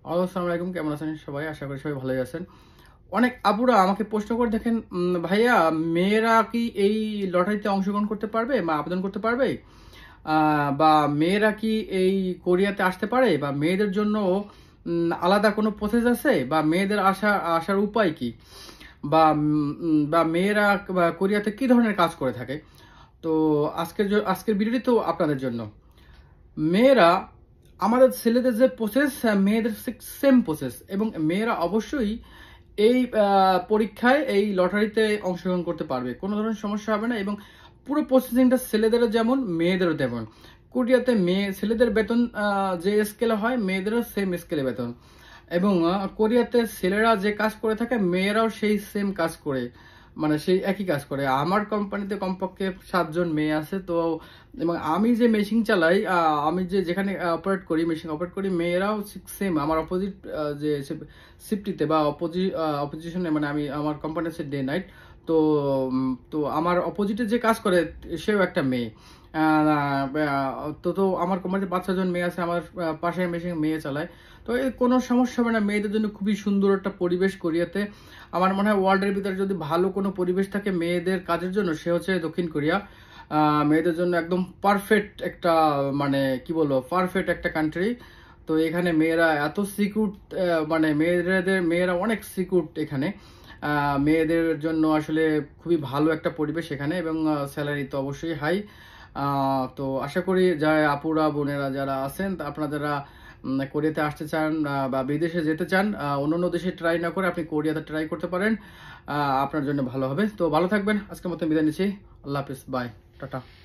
আসসালামু আলাইকুম, কেমন আছেন সবাই? আশা করি সবাই ভালোই আছেন। অনেক আপুরা আমাকে প্রশ্ন করে দেখেন, ভাইয়া মেয়েরা কি এই লটারিতে অংশগ্রহণ করতে পারবে বা আবেদন করতে পারবে? বা মেয়েরা কি এই কোরিয়াতে আসতে পারে? বা মেয়েদের জন্য আলাদা কোনো প্রসেস আছে? বা মেয়েদের আসার উপায় কি? বা মেয়েরা কোরিয়াতে কি ধরনের কাজ করে থাকে? তো আজকের ভিডিওটি তো আপনাদের জন্য। মেয়েরা আমাদের ছেলেদের যে প্রসেস, মেয়েদের সেম প্রসেস, এবং মেয়েরা অবশ্যই এই পরীক্ষায় এই লটারিতে অংশগ্রহণ করতে পারবে, কোনো ধরনের সমস্যা হবে না। এবং পুরো প্রসেসিংটা ছেলেদেরও যেমন মেয়েদেরও তেমন। কোরিয়াতে ছেলেদের বেতন যে স্কেলে হয়, মেয়েদেরও সেম স্কেলে বেতন। এবং কোরিয়াতে ছেলেরা যে কাজ করে থাকে, মেয়েরাও সেই সেম কাজ করে, মানে সেই একই কাজ করে। আমার কোম্পানিতে কমপক্ষে 7 জন মেয়ে আছে। তো এবং আমি যে মেশিন চালাই, আমি যেখানে মেশিন অপারেট করি, মেয়েরাও সেম আমার অপোজিট যে শিফটিতে বা অপোজিশনে, মানে আমার কোম্পানি হচ্ছে ডে নাইট। তো তো আমার অপোজিটে যে কাজ করে সেও একটা মেয়ে। তো আমার কোম্পানিতে 5-6 জন মেয়ে আছে, আমার পাশে মেশিন মেয়ে চালায়। তো এই কোনো সমস্যা হবে না, মেয়েদের জন্য খুবই সুন্দর একটা পরিবেশ কোরিয়াতে। আমার মনে হয় ওয়ার্ল্ডের ভিতরে যদি ভালো কোনো পরিবেশ থাকে মেয়েদের কাজের জন্য, সে হচ্ছে দক্ষিণ কোরিয়া। মেয়েদের জন্য একদম পারফেক্ট একটা, মানে কি বলবো, পারফেক্ট একটা কান্ট্রি। তো এখানে মেয়েরা এত সিকিউর, মানে মেয়েরা অনেক সিকিউর এখানে। মেয়েদের জন্য আসলে খুবই ভালো একটা পরিবেশ এখানে, এবং স্যালারি তো অবশ্যই হাই। তো আশা করি আপুরা বোনেরা যারা আছেন, আপনারা কোরিয়াতে আসতে চান বা বিদেশে যেতে চান, অন্য দেশে ট্রাই না করে আপনি কোরিয়াতে ট্রাই করতে পারেন। আপনার জন্য ভালো হবে। তো ভালো থাকবেন, আজকের মতো বিদায় নিচ্ছি। আল্লাহ হাফিজ, বাই, টাটা।